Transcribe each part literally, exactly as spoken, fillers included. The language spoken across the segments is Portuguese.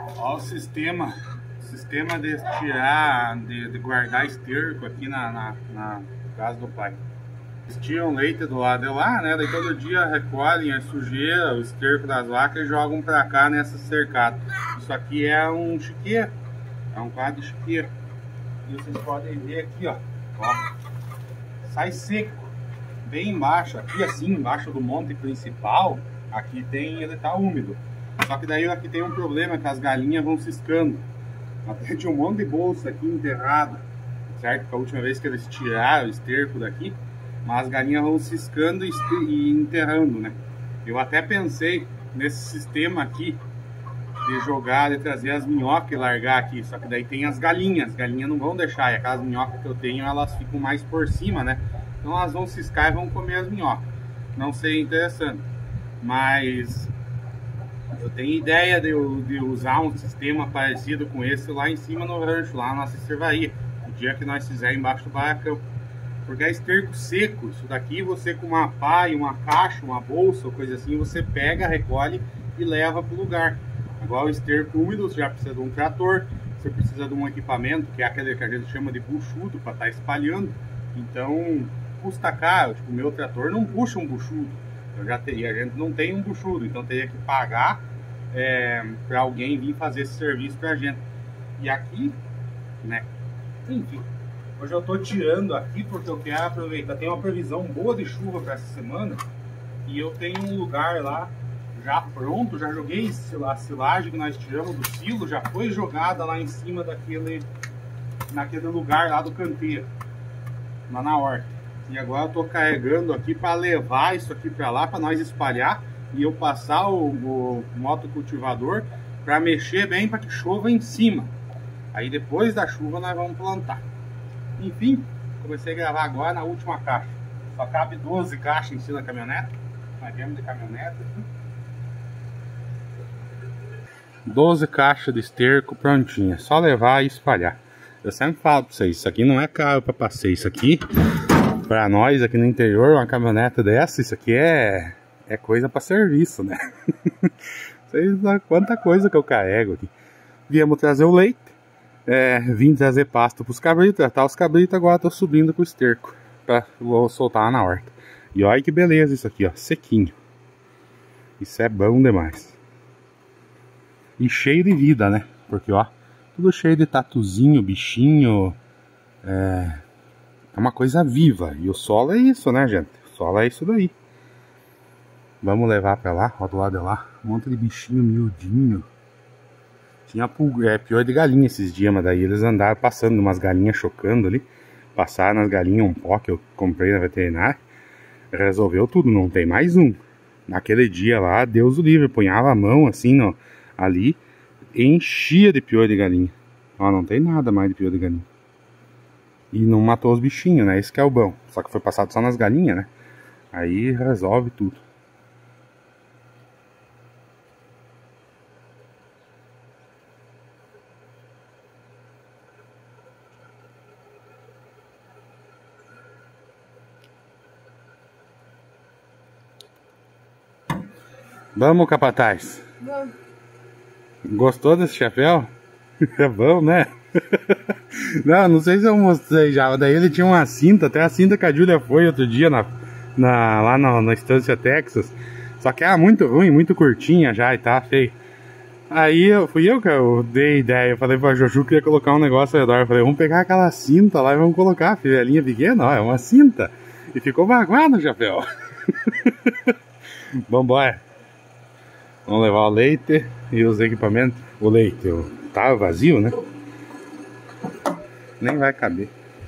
Olha o sistema, sistema de tirar, de, de guardar esterco aqui na, na, na casa do pai. Eles tiram leite do lado de lá, né? Daí todo dia recolhem a sujeira, o esterco das vacas e jogam pra cá nessa cercada. Isso aqui é um chiqueiro, é um quadro de chiqueiro. E vocês podem ver aqui, ó, ó, sai seco, bem embaixo, aqui assim, embaixo do monte principal, aqui tem, ele tá úmido. Só que daí aqui tem um problema, que as galinhas vão ciscando. Até tinha um monte de bolsa aqui enterrada, certo? Que a última vez que eles tiraram o esterco daqui, mas as galinhas vão ciscando e enterrando, né? Eu até pensei nesse sistema aqui, de jogar, de trazer as minhocas e largar aqui. Só que daí tem as galinhas, as galinhas não vão deixar. E aquelas minhocas que eu tenho, elas ficam mais por cima, né? Então elas vão ciscar e vão comer as minhocas. Não sei, interessante. Mas eu tenho ideia de, de usar um sistema parecido com esse lá em cima no rancho, lá na nossa cervaria. O dia que nós fizermos embaixo do barracão. Porque é esterco seco. Isso daqui você com uma pá e uma caixa, uma bolsa, coisa assim, você pega, recolhe e leva para o lugar. Agora o esterco úmido, você já precisa de um trator, você precisa de um equipamento, que é aquele que a gente chama de buchudo, para estar espalhando. Então custa caro, tipo, o meu trator não puxa um buchudo. Eu já teria, a gente não tem um buchudo, então teria que pagar é, para alguém vir fazer esse serviço pra gente. E aqui, né, enfim, hoje eu tô tirando aqui porque eu quero aproveitar. Tem uma previsão boa de chuva para essa semana e eu tenho um lugar lá já pronto, já joguei a silagem que nós tiramos do silo, já foi jogada lá em cima daquele, naquele lugar lá do canteiro, lá na horta. E agora eu tô carregando aqui para levar isso aqui para lá, para nós espalhar e eu passar o, o motocultivador para mexer bem para que chova em cima. Aí depois da chuva nós vamos plantar. Enfim, comecei a gravar agora na última caixa. Só cabe doze caixas em cima da caminhonete. Nós viemos de caminhonete aqui. doze caixas de esterco prontinha, só levar e espalhar. Eu sempre falo pra vocês, isso aqui não é caro pra passeio. Isso aqui, pra nós aqui no interior, uma caminhonete dessa, isso aqui é, é coisa pra serviço, né? Vocês sabem quanta coisa que eu carrego aqui. Viemos trazer o leite, é, vim trazer pasto pros cabritos, tratar os cabritos, agora tô subindo com o esterco pra vou soltar lá na horta. E olha que beleza isso aqui, ó, sequinho. Isso é bom demais. E cheio de vida, né? Porque, ó, tudo cheio de tatuzinho, bichinho. É, é uma coisa viva. E o solo é isso, né, gente? O solo é isso daí. Vamos levar pra lá, ó, do lado de lá. Um monte de bichinho miudinho. Tinha pulga, é, pior de galinha esses dias, mas daí eles andaram passando umas galinhas chocando ali. Passaram nas galinhas um pó que eu comprei na veterinária. Resolveu tudo, não tem mais um. Naquele dia lá, Deus o livre, punhava a mão assim, ó, ali, enchia de pior de galinha. Ó, não tem nada mais de pior de galinha. E não matou os bichinhos, né? Esse que é o bom. Só que foi passado só nas galinhas, né? Aí resolve tudo. Vamos, capataz? Vamos. Gostou desse chapéu? É bom, né? Não, não sei se eu mostrei já. Daí ele tinha uma cinta, até a cinta que a Júlia foi outro dia na, na, lá na, na Estância Texas. Só que era muito ruim, muito curtinha já e tá feio. Aí eu, fui eu que eu dei ideia. Eu falei pra Joju que ia colocar um negócio ao redor. Eu falei, vamos pegar aquela cinta lá e vamos colocar. Filhinha pequena, ó, é uma cinta. E ficou baguado o chapéu. Vambora. Vamos levar o leite e os equipamentos. O leite, o... tá vazio, né? Nem vai caber.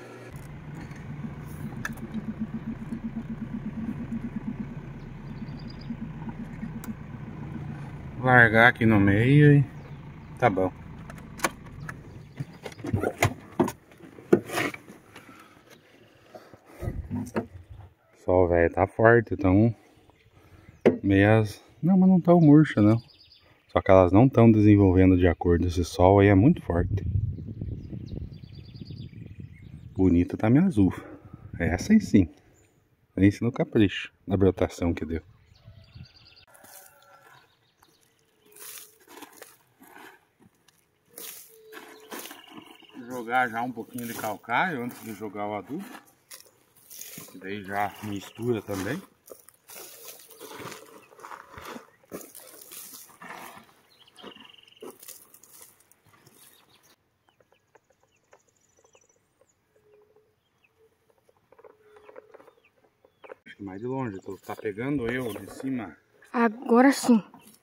Largar aqui no meio e tá bom. O sol, velho, tá forte, então meias... Não, mas não tão murcha, não. Só que elas não estão desenvolvendo de acordo. Esse sol aí é muito forte. Bonita tá minha azul. Essa aí sim. Vence no capricho, na brotação que deu. jogar já um pouquinho de calcário antes de jogar o adubo. E daí já mistura também. Acho que mais de longe, tu tá pegando eu de cima. Agora sim.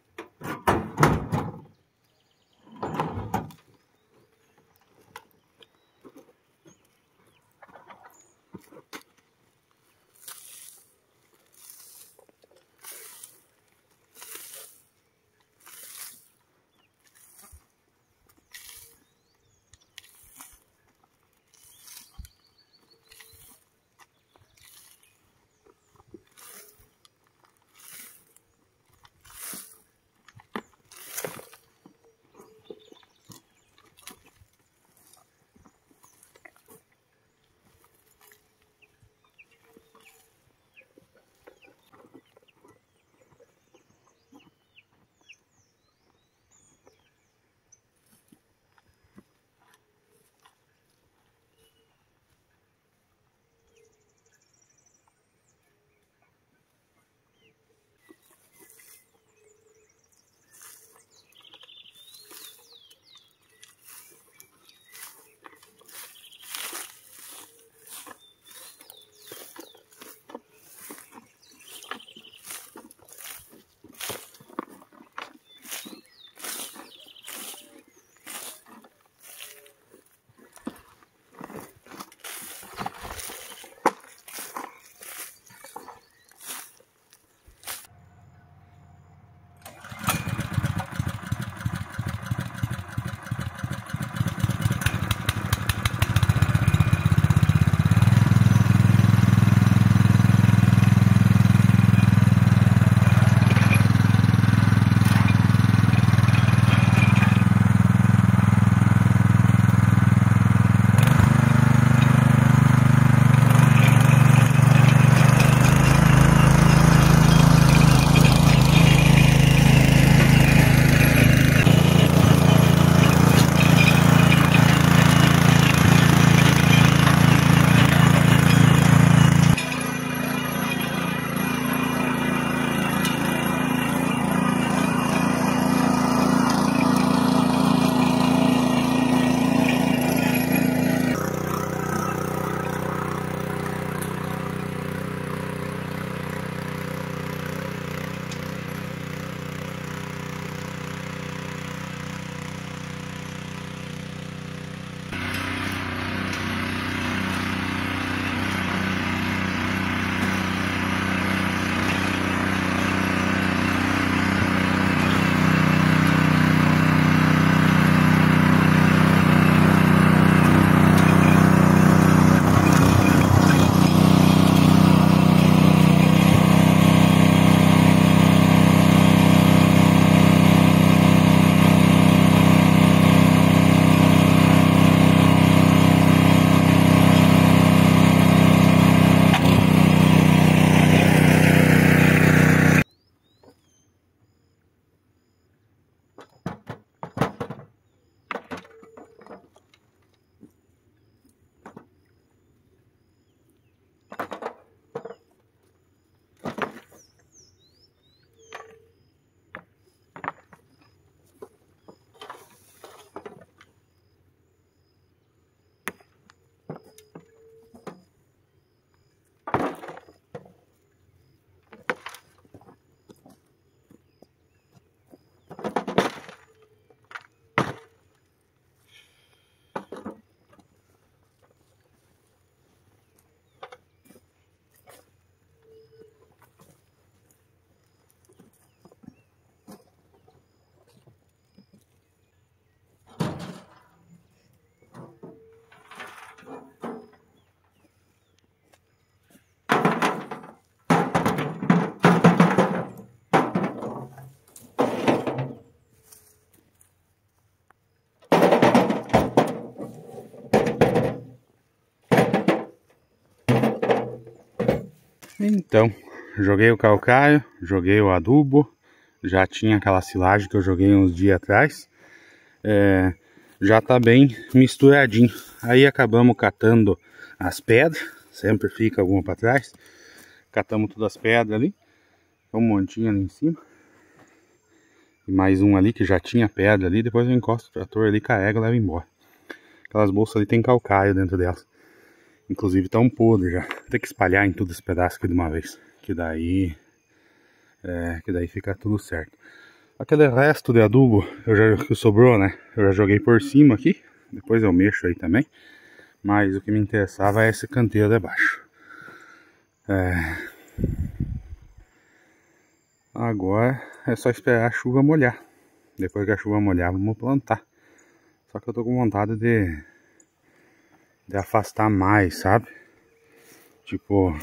Então, joguei o calcário, joguei o adubo, já tinha aquela silagem que eu joguei uns dias atrás. É, já tá bem misturadinho. Aí acabamos catando as pedras, sempre fica alguma para trás. Catamos todas as pedras ali, um montinho ali em cima. E mais um ali que já tinha pedra ali, depois eu encosto o trator ali, carrega e leva embora. Aquelas bolsas ali tem calcaio dentro delas. Inclusive tá um podre já. Tem que espalhar em tudo esse pedaço aqui de uma vez. Que daí, é, que daí fica tudo certo. Aquele resto de adubo eu já, que sobrou, né? Eu já joguei por cima aqui. Depois eu mexo aí também. Mas o que me interessava é esse canteiro de baixo. É... Agora é só esperar a chuva molhar. Depois que a chuva molhar, vamos plantar. Só que eu tô com vontade de, de afastar mais, sabe? Tipo,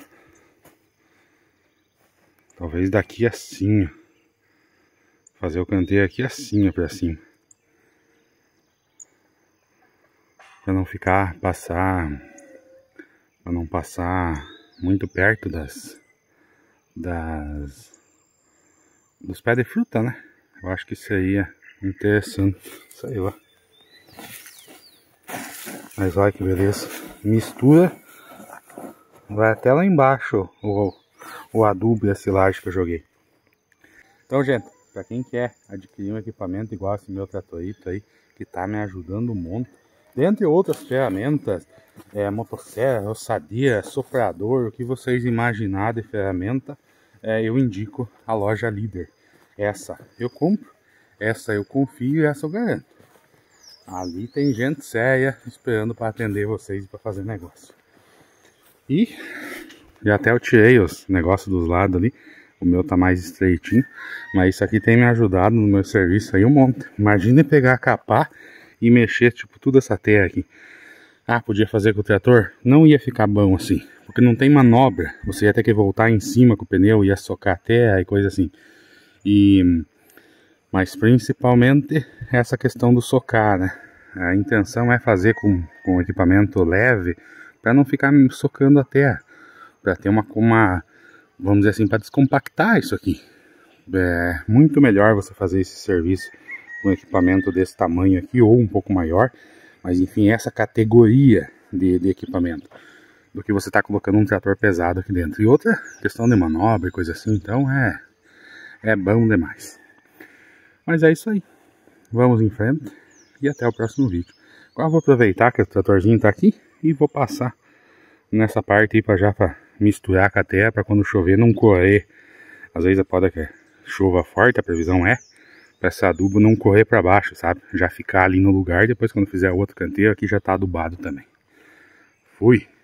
talvez daqui assim, ó. Fazer o canteiro aqui assim, ó, pra cima. Pra não ficar, passar, pra não passar muito perto das, das, dos pés de fruta, né? Eu acho que seria interessante, sei lá. Mas olha que beleza, mistura, vai até lá embaixo o, o adubo e a silagem que eu joguei. Então, gente, para quem quer adquirir um equipamento igual esse meu tratorito aí, que tá me ajudando um monte, dentre outras ferramentas, é, motosserra, ossadeira, soprador, o que vocês imaginarem de ferramenta, é, eu indico a loja Líder. Essa eu compro, essa eu confio e essa eu garanto. Ali tem gente séria esperando para atender vocês e para fazer negócio. E já até eu tirei os negócios dos lados ali. O meu tá mais estreitinho, mas isso aqui tem me ajudado no meu serviço aí um monte. Imagine pegar, capar e mexer tipo tudo essa terra aqui. Ah, podia fazer com o trator? Não ia ficar bom assim, porque não tem manobra. Você ia ter que voltar em cima com o pneu, ia socar a terra e coisa assim. E... Mas principalmente essa questão do socar, né? A intenção é fazer com, com equipamento leve para não ficar socando a terra. Para ter uma... uma vamos dizer assim, para descompactar isso aqui. É muito melhor você fazer esse serviço com equipamento desse tamanho aqui ou um pouco maior, mas enfim, essa categoria de, de equipamento, do que você está colocando um trator pesado aqui dentro. E outra questão de manobra e coisa assim, então é, é bom demais. Mas é isso aí, vamos em frente e até o próximo vídeo. Agora eu vou aproveitar que o tratorzinho está aqui e vou passar nessa parte aí para já para misturar com a terra, para quando chover não correr. Às vezes pode que chova forte, a previsão é, para esse adubo não correr para baixo, sabe? Já ficar ali no lugar, depois quando fizer outro canteiro aqui já tá adubado também. Fui!